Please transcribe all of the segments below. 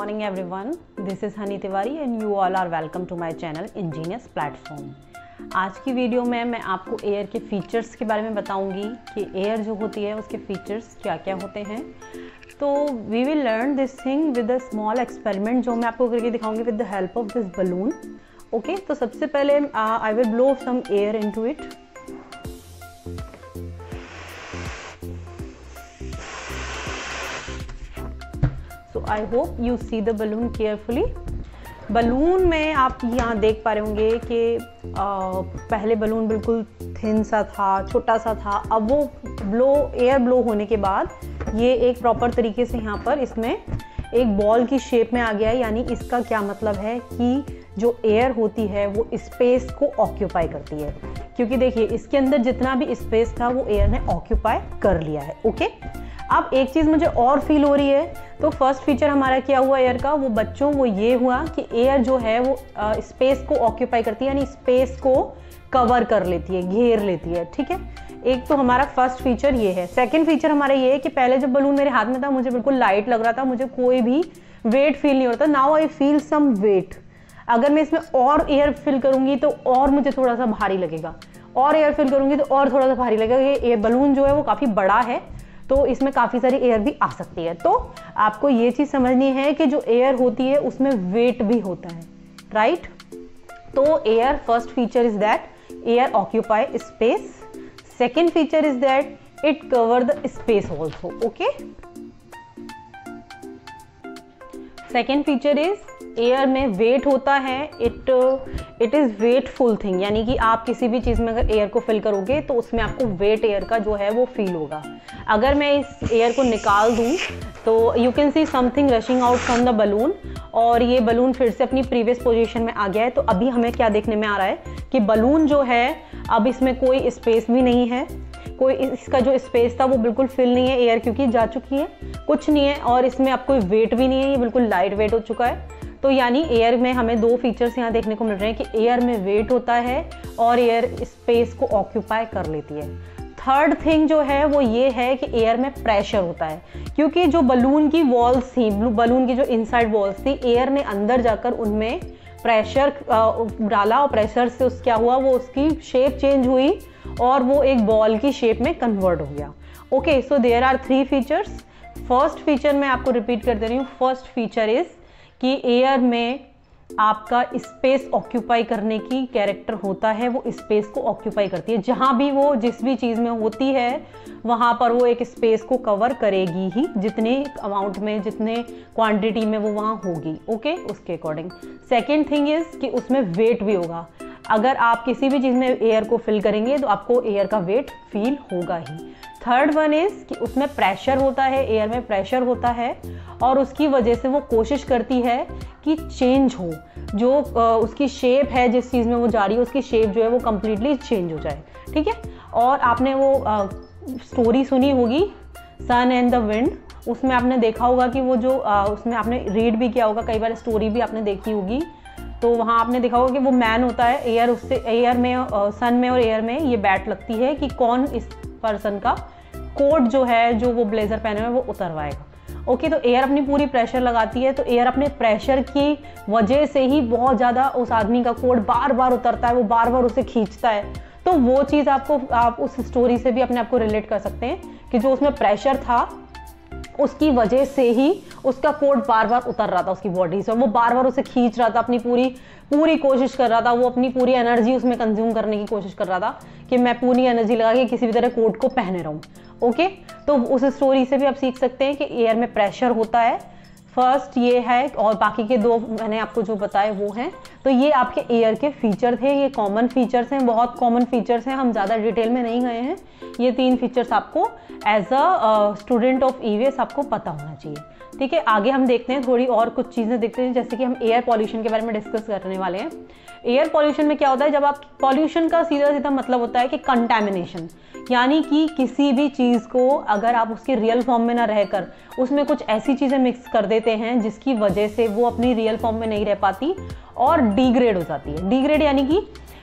morning everyone. This is Hani Tiwari and you all are welcome to my channel Ingenious Platform. आज की video में मैं आपको air के फीचर्स के बारे में बताऊंगी कि एयर जो होती है उसके फीचर्स क्या क्या होते हैं। तो we will learn this thing with a small experiment जो मैं आपको करके दिखाऊंगी with the help of this balloon. Okay, तो सबसे पहले I will blow some air into it. So I hope you see the balloon carefully. Balloon में आप यहाँ देख पा रहे होंगे कि पहले बलून बिल्कुल थिन सा था, छोटा सा था। अब वो एयर ब्लो होने के बाद ये एक प्रॉपर तरीके से यहाँ पर इसमें एक बॉल की शेप में आ गया है। यानी इसका क्या मतलब है कि जो एयर होती है वो स्पेस को ऑक्यूपाई करती है, क्योंकि देखिए इसके अंदर जितना भी स्पेस था वो एयर ने ऑक्यूपाई कर लिया है। ओके, अब एक चीज़ मुझे और फील हो रही है। तो फर्स्ट फीचर हमारा क्या हुआ एयर का, वो बच्चों वो ये हुआ कि एयर जो है वो स्पेस को ऑक्यूपाई करती है, यानी स्पेस को कवर कर लेती है, घेर लेती है। ठीक है, एक तो हमारा फर्स्ट फीचर ये है। सेकंड फीचर हमारा ये है कि पहले जब बलून मेरे हाथ में था मुझे बिल्कुल लाइट लग रहा था, मुझे कोई भी वेट फील नहीं हो रहा था। Now I feel some weight. अगर मैं इसमें और एयर फिल करूंगी तो और मुझे थोड़ा सा भारी लगेगा, और एयर फिल करूंगी तो और थोड़ा सा भारी लगेगा। ये बलून जो है वो काफ़ी बड़ा है तो इसमें काफ़ी सारी एयर भी आ सकती है। तो आपको ये चीज़ समझनी है कि जो एयर होती है उसमें वेट भी होता है, राइट। तो air first feature is that air occupy space. Second feature is that it cover the space also. Okay, second feature is air में वेट होता है। इट इज़ वेटफुल थिंग, यानी कि आप किसी भी चीज़ में अगर एयर को फिल करोगे तो उसमें आपको वेट एयर का जो है वो फील होगा। अगर मैं इस एयर को निकाल दूं तो you can see something rushing out from the balloon, और ये बलून फिर से अपनी प्रीवियस पोजीशन में आ गया है। तो अभी हमें क्या देखने में आ रहा है कि बलून जो है अब इसमें कोई स्पेस भी नहीं है, कोई इसका जो स्पेस था वो बिल्कुल फिल नहीं है, एयर क्योंकि जा चुकी है, कुछ नहीं है, और इसमें अब कोई वेट भी नहीं है, ये बिल्कुल लाइट वेट हो चुका है। तो यानी एयर में हमें दो फीचर्स यहाँ देखने को मिल रहे हैं कि एयर में वेट होता है और एयर स्पेस को ऑक्यूपाई कर लेती है। थर्ड थिंग जो है वो ये है कि एयर में प्रेशर होता है, क्योंकि जो बलून की वॉल्स थी, बलून की जो इनसाइड वॉल्स थी, एयर ने अंदर जाकर उनमें प्रेशर डाला और प्रेशर से क्या हुआ, वो उसकी शेप चेंज हुई और वो एक बॉल की शेप में कन्वर्ट हो गया। Okay, so there are three features. First feature मैं आपको रिपीट कर दे रही हूँ। फर्स्ट फीचर इज कि एयर में आपका स्पेस ऑक्यूपाई करने की कैरेक्टर होता है, वो स्पेस को ऑक्यूपाई करती है। जहाँ भी वो जिस भी चीज़ में होती है वहाँ पर वो एक स्पेस को कवर करेगी ही, जितने अमाउंट में, जितने क्वांटिटी में वो वहाँ होगी। ओके, उसके अकॉर्डिंग। सेकेंड थिंग इज़ कि उसमें वेट भी होगा। अगर आप किसी भी चीज़ में एयर को फिल करेंगे तो आपको एयर का वेट फील होगा ही। थर्ड वन इज़ कि उसमें प्रेशर होता है, एयर में प्रेशर होता है, और उसकी वजह से वो कोशिश करती है कि चेंज हो, जो उसकी शेप है, जिस चीज़ में वो जा रही है उसकी शेप जो है वो कम्प्लीटली चेंज हो जाए। ठीक है, और आपने वो स्टोरी सुनी होगी सन एंड द विंड, उसमें आपने देखा होगा कि वो जो उसमें आपने रीड भी किया होगा, कई बार स्टोरी भी आपने देखी होगी। तो वहाँ आपने देखा होगा कि वो मैन होता है, एयर उससे एयर में सन में और एयर में ये बैट लगती है कि कौन इस पर्सन का कोट जो है, जो वो ब्लेजर पहने हुए वो उतरवाएगा। ओके, तो एयर अपनी पूरी प्रेशर लगाती है, तो एयर अपने प्रेशर की वजह से ही बहुत ज़्यादा उस आदमी का कोट बार बार उतरता है, वो बार बार उसे खींचता है। तो वो चीज़ आप उस स्टोरी से भी अपने आप को रिलेट कर सकते हैं कि जो उसमें प्रेशर था उसकी वजह से ही उसका कोट बार बार उतर रहा था उसकी बॉडी से, वो बार बार उसे खींच रहा था, अपनी पूरी कोशिश कर रहा था, वो अपनी पूरी एनर्जी उसमें कंज्यूम करने की कोशिश कर रहा था कि मैं पूरी एनर्जी लगा के किसी भी तरह कोट को पहने रहूं। ओके, तो उस स्टोरी से भी आप सीख सकते हैं कि एयर में प्रेशर होता है। फर्स्ट ये है, और बाकी के दो मैंने आपको जो बताए वो हैं। तो ये आपके एयर के फीचर थे, ये कॉमन फीचर्स हैं, बहुत कॉमन फीचर्स हैं, हम ज़्यादा डिटेल में नहीं गए हैं। ये तीन फीचर्स आपको as a student of EVS आपको पता होना चाहिए। ठीक है, आगे हम देखते हैं, थोड़ी और कुछ चीज़ें देखते हैं, जैसे कि हम एयर पॉल्यूशन के बारे में डिस्कस करने वाले हैं। एयर पॉल्यूशन में क्या होता है, जब आप पॉल्यूशन का सीधा सीधा मतलब होता है कि कंटैमिनेशन, यानी कि किसी भी चीज़ को अगर आप उसके रियल फॉर्म में ना रहकर उसमें कुछ ऐसी चीज़ें मिक्स कर देते हैं जिसकी वजह से वो अपनी रियल फॉर्म में नहीं रह पाती और डिग्रेड हो जाती है। डिग्रेड यानी कि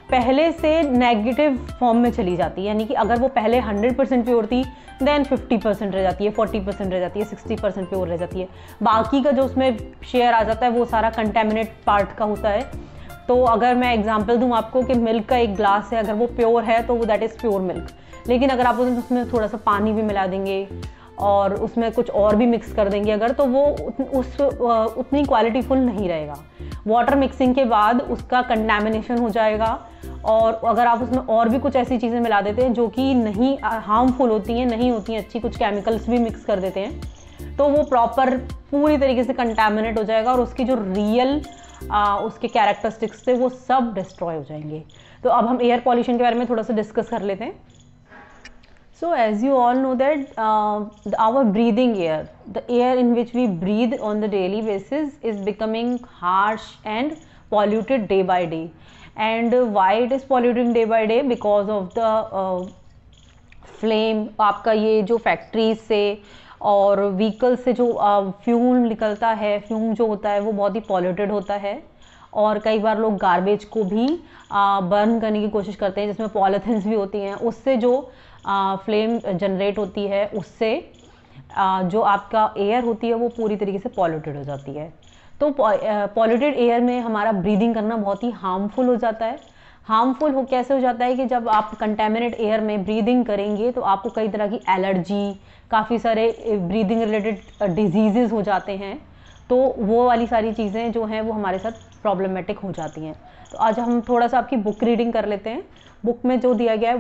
पहले से नेगेटिव फॉर्म में चली जाती है, यानी कि अगर वो पहले 100% प्योर थी देन 50% रह जाती है, 40% रह जाती है, 60% प्योर रह जाती है, बाकी का जो उसमें शेयर आ जाता है वो सारा कंटेमिनेट पार्ट का होता है। तो अगर मैं एग्जांपल दूं आपको कि मिल्क का एक ग्लास है, अगर वो प्योर है तो वो दैट इज़ प्योर मिल्क, लेकिन अगर आप उसमें थोड़ा सा पानी भी मिला देंगे और उसमें कुछ और भी मिक्स कर देंगे अगर, तो वो उतनी क्वालिटीफुल नहीं रहेगा। वाटर मिक्सिंग के बाद उसका कंटैमिनेशन हो जाएगा, और अगर आप उसमें और भी कुछ ऐसी चीज़ें मिला देते हैं जो कि नहीं हार्मफुल होती हैं, नहीं होती हैं अच्छी, कुछ केमिकल्स भी मिक्स कर देते हैं, तो वो प्रॉपर पूरी तरीके से कंटैमिनेट हो जाएगा और उसकी जो रियल उसके कैरेक्टरिस्टिक्स थे वो सब डिस्ट्रॉय हो जाएंगे। तो अब हम एयर पॉल्यूशन के बारे में थोड़ा सा डिस्कस कर लेते हैं। So as you all know that our breathing air, the air in which we breathe on the daily basis is becoming harsh and polluted day by day. And why it is polluting day by day? Because of the flame, आपका ये जो factories से और vehicle से जो fume निकलता है, fume जो होता है वो बहुत ही पॉल्यूटेड होता है। और कई बार लोग गार्बेज को भी बर्न करने की कोशिश करते हैं, जिसमें पॉलीथिन्स भी होती हैं, उससे जो फ्लेम जनरेट होती है उससे जो आपका एयर होती है वो पूरी तरीके से पॉल्यूटेड हो जाती है। तो पॉल्यूटेड एयर में हमारा ब्रीदिंग करना बहुत ही हार्मफुल हो जाता है। हार्मफुल हो कैसे हो जाता है कि जब आप कंटेमिनेट एयर में ब्रीदिंग करेंगे तो आपको कई तरह की एलर्जी, काफ़ी सारे ब्रीदिंग रिलेटेड डिजीज़ेस हो जाते हैं, तो वो वाली सारी चीज़ें जो हैं वो हमारे साथ प्रॉब्लमेटिक हो जाती हैं। तो आज हम थोड़ा सा आपकी बुक रीडिंग कर लेते हैं। बुक में जो दिया गया है,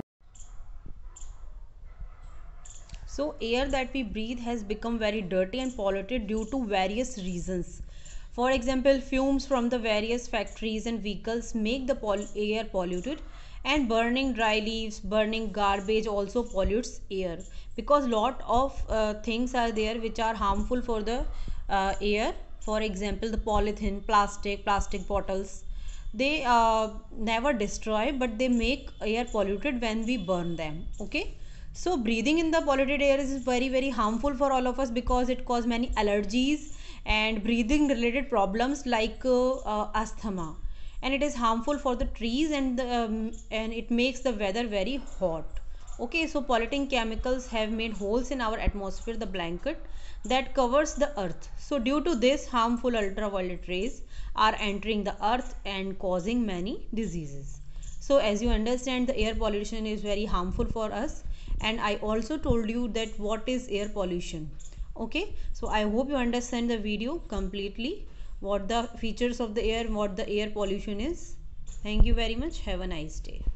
So air that we breathe has become very dirty and polluted due to various reasons. For example, fumes from the various factories and vehicles make the air polluted, and burning dry leaves, burning garbage also pollutes air, because lot of things are there which are harmful for the air. For example, the polythene, plastic bottles, they never destroy but they make air polluted when we burn them. Okay, so breathing in the polluted air is very harmful for all of us, because it causes many allergies and breathing related problems like asthma, and it is harmful for the trees, and it makes the weather very hot. Okay, so polluting chemicals have made holes in our atmosphere, the blanket that covers the earth. So due to this, harmful ultraviolet rays are entering the earth and causing many diseases. So as you understand, the air pollution is very harmful for us, and I also told you that what is air pollution. Okay, so I hope you understand the video completely, what the features of the air, what the air pollution is. Thank you very much. Have a nice day.